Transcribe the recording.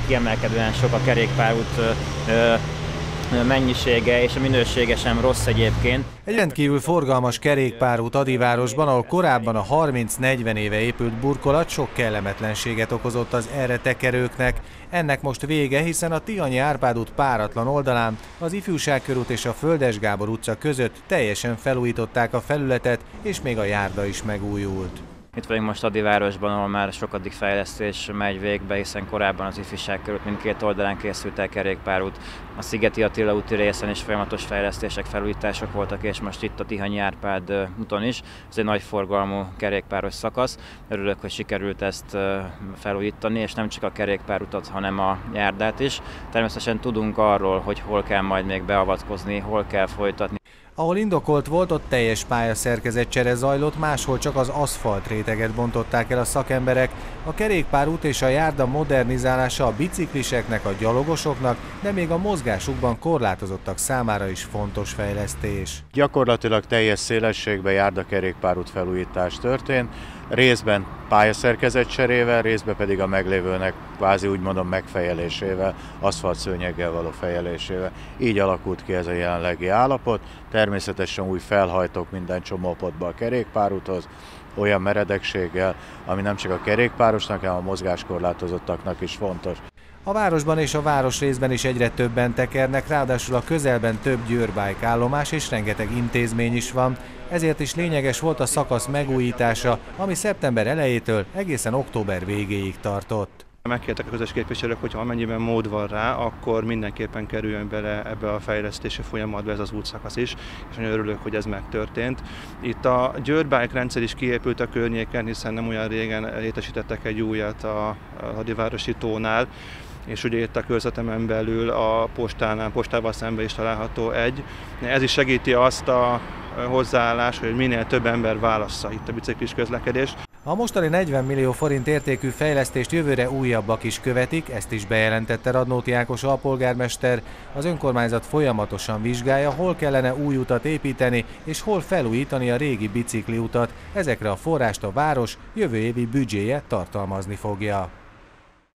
kiemelkedően sok a kerékpárút mennyisége, és a minősége sem rossz egyébként. Egy rendkívül forgalmas kerékpárút Adivárosban, ahol korábban a 30-40 éve épült burkolat sok kellemetlenséget okozott az erre tekerőknek. Ennek most vége, hiszen a Tihanyi Árpád út páratlan oldalán, az Ifjúságkörút és a Földes Gábor utca között teljesen felújították a felületet, és még a járda is megújult. Itt vagyunk most Adivárosban, ahol már sokadik fejlesztés megy végbe, hiszen korábban az Ifjúságkörút mindkét oldalán készült el kerékpárút. A Szigeti Attila úti részen is folyamatos fejlesztések, felújítások voltak, és most itt a Tihanyi Árpád úton is. Ez egy nagy forgalmú kerékpáros szakasz. Örülök, hogy sikerült ezt felújítani, és nem csak a kerékpárutat, hanem a járdát is. Természetesen tudunk arról, hogy hol kell majd még beavatkozni, hol kell folytatni. Ahol indokolt volt, ott teljes pályaszerkezetcsere zajlott, máshol csak az aszfalt réteget bontották el a szakemberek. A kerékpárút és a járda modernizálása a bicikliseknek, a gyalogosoknak, de még a mozgásukban korlátozottak számára is fontos fejlesztés. Gyakorlatilag teljes szélességben járda-kerékpárút felújítás történt, részben pályaszerkezetcserével, részben pedig a meglévőnek kvázi úgy mondom megfejelésével, aszfaltszőnyeggel való fejelésével. Így alakult ki ez a jelenlegi állapot. Természetesen új felhajtók minden csomópontba a kerékpárúthoz, olyan meredekséggel, ami nem csak a kerékpárosnak, hanem a mozgáskorlátozottaknak is fontos. A városban és a városrészben is egyre többen tekernek, ráadásul a közelben több győrbike állomás és rengeteg intézmény is van, ezért is lényeges volt a szakasz megújítása, ami szeptember elejétől egészen október végéig tartott. Megkértek a közös képviselők, hogy amennyiben mód van rá, akkor mindenképpen kerüljön bele ebbe a fejlesztési folyamatba ez az útszakasz is, és nagyon örülök, hogy ez megtörtént. Itt a győrbike rendszer is kiépült a környéken, hiszen nem olyan régen létesítettek egy újat a Hadivárosi tónál, és ugye itt a körzetemen belül a postával szemben is található egy. Ez is segíti azt a hozzáállást, hogy minél több ember válassza itt a biciklis közlekedést. A mostani 40 millió forint értékű fejlesztést jövőre újabbak is követik, ezt is bejelentette Radnóti Ákos alpolgármester. Az önkormányzat folyamatosan vizsgálja, hol kellene új utat építeni, és hol felújítani a régi bicikliutat. Ezekre a forrást a város jövő évi büdzséje tartalmazni fogja.